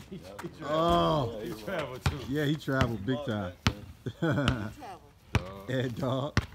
Oh, He traveled too. yeah, he traveled big time. Travel. Ed Dog.